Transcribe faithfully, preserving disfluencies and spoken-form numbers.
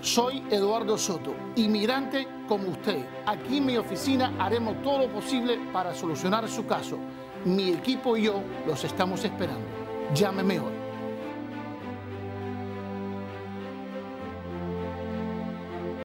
Soy Eduardo Soto, inmigrante como usted. Aquí en mi oficina haremos todo lo posible para solucionar su caso. Mi equipo y yo los estamos esperando. Llámeme hoy.